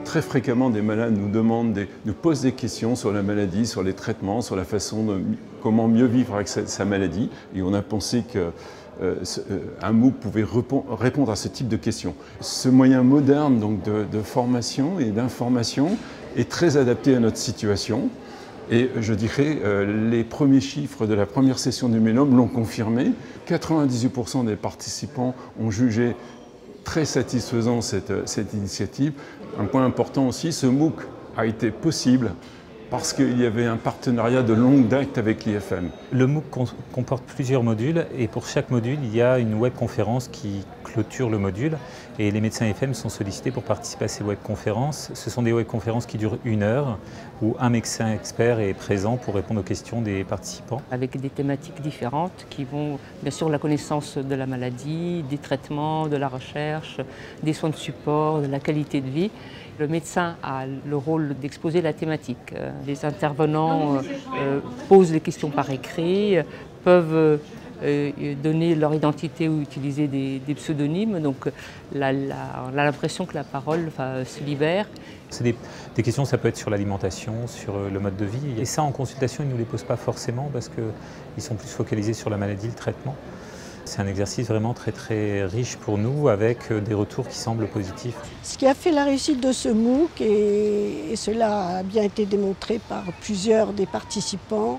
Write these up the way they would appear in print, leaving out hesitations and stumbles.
Très fréquemment, des malades nous posent des questions sur la maladie, sur les traitements, sur la façon de comment mieux vivre avec sa maladie. Et on a pensé qu'un MOOC pouvait répondre à ce type de questions. Ce moyen moderne donc, de formation et d'information est très adapté à notre situation. Et je dirais, les premiers chiffres de la première session du Mélome l'ont confirmé. 98% des participants ont jugé très satisfaisant cette initiative. Un point important aussi, ce MOOC a été possible parce qu'il y avait un partenariat de longue date avec l'IFM. Le MOOC comporte plusieurs modules et pour chaque module, il y a une webconférence qui clôture le module et les médecins IFM sont sollicités pour participer à ces webconférences. Ce sont des webconférences qui durent 1 heure où un médecin expert est présent pour répondre aux questions des participants. Avec des thématiques différentes qui vont bien sûr la connaissance de la maladie, des traitements, de la recherche, des soins de support, de la qualité de vie. Le médecin a le rôle d'exposer la thématique. Les intervenants posent les questions par écrit, peuvent donner leur identité ou utiliser des pseudonymes. Donc on a l'impression que la parole se libère. C'est des questions, ça peut être sur l'alimentation, sur le mode de vie. Et ça, en consultation, ils ne nous les posent pas forcément parce qu'ils sont plus focalisés sur la maladie, le traitement. C'est un exercice vraiment très très riche pour nous avec des retours qui semblent positifs. Ce qui a fait la réussite de ce MOOC, et cela a bien été démontré par plusieurs des participants,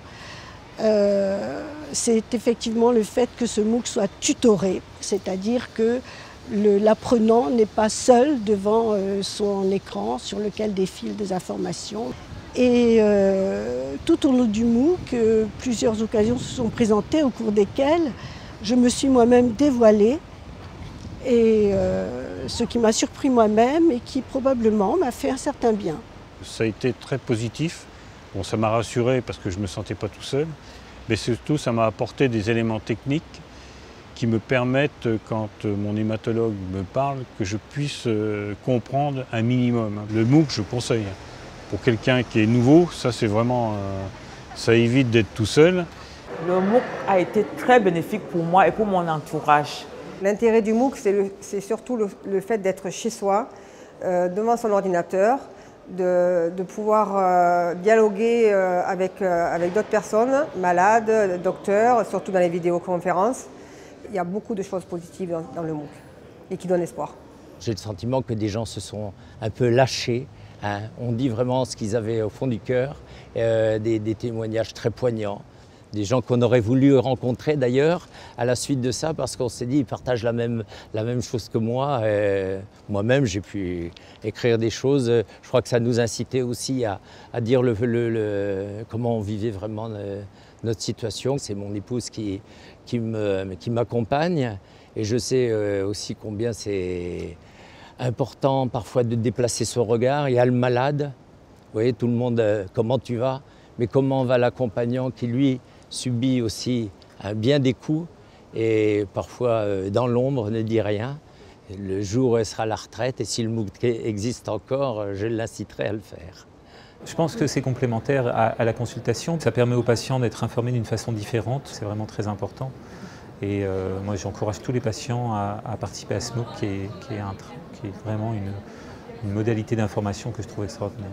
c'est effectivement le fait que ce MOOC soit tutoré, c'est-à-dire que l'apprenant n'est pas seul devant son écran sur lequel défilent des informations. Et tout au long du MOOC, plusieurs occasions se sont présentées au cours desquelles je me suis moi-même dévoilée, et ce qui m'a surpris moi-même et qui probablement m'a fait un certain bien. Ça a été très positif. Bon, ça m'a rassuré parce que je ne me sentais pas tout seul, mais surtout ça m'a apporté des éléments techniques qui me permettent, quand mon hématologue me parle, que je puisse comprendre un minimum. Le MOOC, je conseille. Pour quelqu'un qui est nouveau, ça c'est vraiment, ça évite d'être tout seul. Le MOOC a été très bénéfique pour moi et pour mon entourage. L'intérêt du MOOC, c'est surtout le fait d'être chez soi, devant son ordinateur, de pouvoir dialoguer avec d'autres personnes, malades, docteurs, surtout dans les vidéoconférences. Il y a beaucoup de choses positives dans le MOOC et qui donnent espoir. J'ai le sentiment que des gens se sont un peu lâchés. Hein. On dit vraiment ce qu'ils avaient au fond du cœur, des témoignages très poignants. Des gens qu'on aurait voulu rencontrer d'ailleurs à la suite de ça parce qu'on s'est dit ils partagent la même chose que moi. Moi-même j'ai pu écrire des choses. Je crois que ça nous incitait aussi à dire comment on vivait vraiment notre situation. C'est mon épouse qui m'accompagne et je sais aussi combien c'est important parfois de déplacer son regard. Il y a le malade, vous voyez tout le monde, comment tu vas, mais comment va l'accompagnant qui lui subit aussi bien des coups et parfois dans l'ombre ne dit rien. Le jour où elle sera à la retraite et si le MOOC existe encore, je l'inciterai à le faire. Je pense que c'est complémentaire à la consultation. Ça permet aux patients d'être informés d'une façon différente, c'est vraiment très important. Et moi j'encourage tous les patients à participer à ce MOOC qui est vraiment une modalité d'information que je trouve extraordinaire.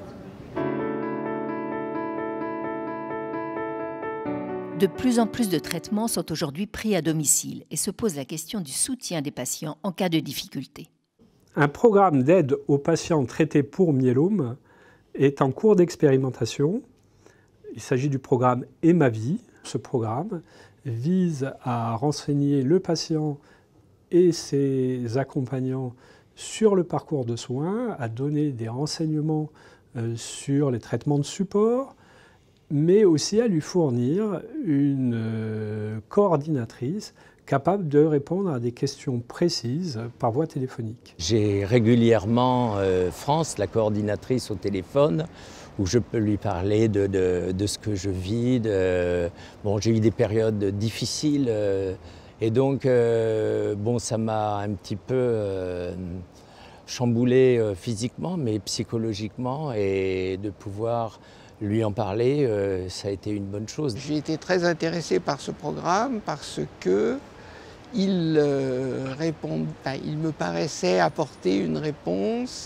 De plus en plus de traitements sont aujourd'hui pris à domicile et se pose la question du soutien des patients en cas de difficulté. Un programme d'aide aux patients traités pour myélome est en cours d'expérimentation. Il s'agit du programme EMAVie. Ce programme vise à renseigner le patient et ses accompagnants sur le parcours de soins, à donner des renseignements sur les traitements de support, mais aussi à lui fournir une coordinatrice capable de répondre à des questions précises par voie téléphonique. J'ai régulièrement France, la coordinatrice au téléphone, où je peux lui parler de ce que je vis. Bon, j'ai eu des périodes difficiles et donc bon, ça m'a un petit peu chamboulé physiquement, mais psychologiquement, et de pouvoir lui en parler, ça a été une bonne chose. J'ai été très intéressé par ce programme parce que il me paraissait apporter une réponse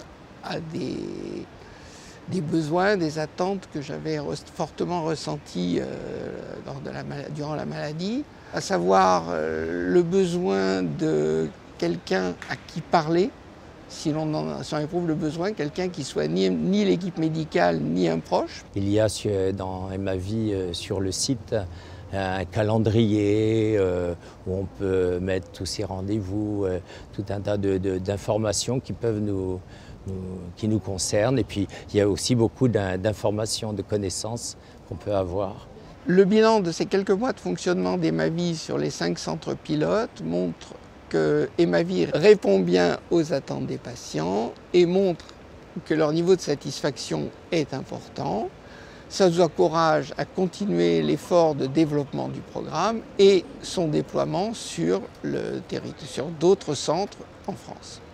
à des besoins, des attentes que j'avais fortement ressentis durant la maladie, à savoir le besoin de quelqu'un à qui parler, si l'on éprouve le besoin, quelqu'un qui soit ni l'équipe médicale ni un proche. Il y a dans Emavie sur le site un calendrier où on peut mettre tous ces rendez-vous, tout un tas d'informations qui peuvent qui nous concernent. Et puis il y a aussi beaucoup d'informations, de connaissances qu'on peut avoir. Le bilan de ces quelques mois de fonctionnement d'Emavie sur les 5 centres pilotes montre que Emavie répond bien aux attentes des patients et montre que leur niveau de satisfaction est important. Ça nous encourage à continuer l'effort de développement du programme et son déploiement sur d'autres centres en France.